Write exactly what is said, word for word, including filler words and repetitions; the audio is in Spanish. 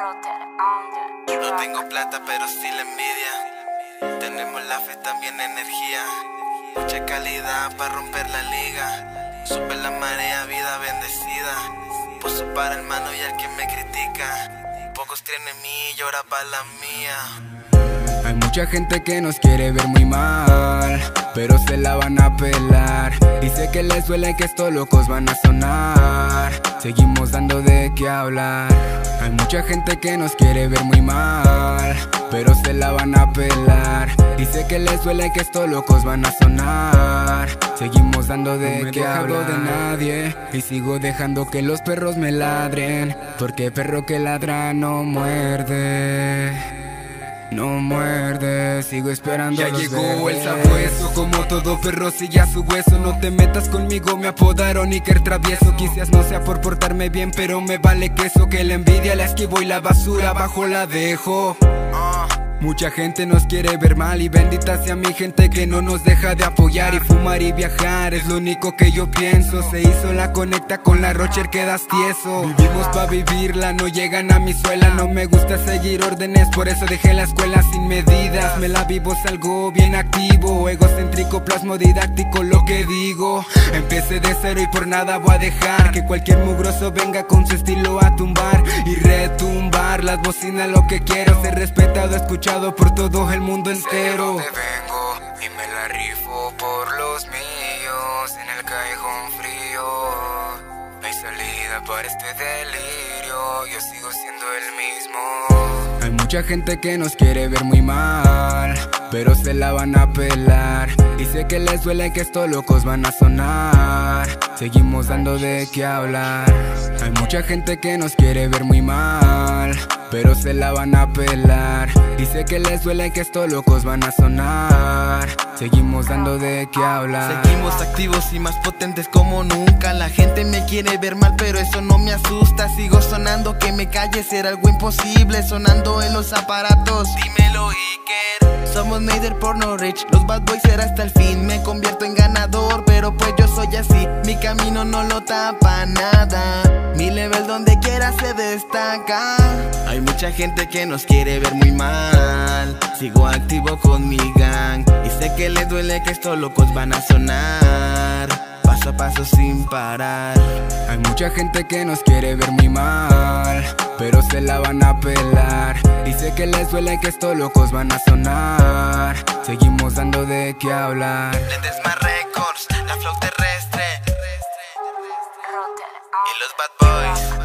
No tengo plata pero sí la envidia. Tenemos la fe, también energía. Mucha calidad para romper la liga. Sube la marea, vida bendecida. Puso para el mano y al que me critica. Pocos creen en mí, llora pa' la mía. Hay mucha gente que nos quiere ver muy mal, pero se la van a pelar. Dice que les duele, que estos locos van a sonar. Seguimos dando de qué hablar. Hay mucha gente que nos quiere ver muy mal, pero se la van a pelar. Dice que les duele, que estos locos van a sonar. Seguimos dando de no qué hablar. De nadie y sigo dejando que los perros me ladren, porque perro que ladra no muerde. No muerde, sigo esperando. Ya llegó el sabueso, como todo perro sigue a su hueso. No te metas conmigo, me apodaron Iker Travieso. Quizás no sea por portarme bien, pero me vale queso. Que la envidia la esquivo y la basura abajo la dejo. Mucha gente nos quiere ver mal y bendita sea mi gente que no nos deja de apoyar. Y fumar y viajar es lo único que yo pienso. Se hizo la conecta con la Rocher, quedas tieso. Vivimos pa' vivirla, no llegan a mi suela. No me gusta seguir órdenes, por eso dejé la escuela sin medidas. Me la vivo, salgo bien activo, egocéntrico, plasmo didáctico lo que digo. Empecé de cero y por nada voy a dejar que cualquier mugroso venga con su estilo a tumbar y retumbar las bocinas. Lo que quiero, ser respetado, escuchar por todo el mundo entero. Sé de dónde vengo y me la rifo por los míos. En el callejón frío no hay salida para este delirio. Yo sigo siendo el mismo. Hay mucha gente que nos quiere ver muy mal, pero se la van a pelar. Dice que les duele, que estos locos van a sonar. Seguimos dando de qué hablar. Hay mucha gente que nos quiere ver muy mal, pero se la van a pelar. Dice que les duele, que estos locos van a sonar. Seguimos dando de qué hablar. Seguimos activos y más potentes como nunca. La gente me quiere ver mal, pero eso no me asusta. Sigo sonando, que me calles era algo imposible. Sonando en los aparatos, dímelo Iker. Somos Nader Porno Rich, los bad boys será hasta el fin. Me convierto en ganador, pero pues yo soy así. Mi camino no lo tapa nada. Mi level donde quiera se destaca. Hay mucha gente que nos quiere ver muy mal. Sigo activo con mi gang y sé que le duele, que estos locos van a sonar. Paso a paso sin parar. Hay mucha gente que nos quiere ver muy mal, pero se la van a pelar. Dice que les duele, que estos locos van a sonar. Seguimos dando de qué hablar. Ledesma Records, la flow terrestre y los bad boys.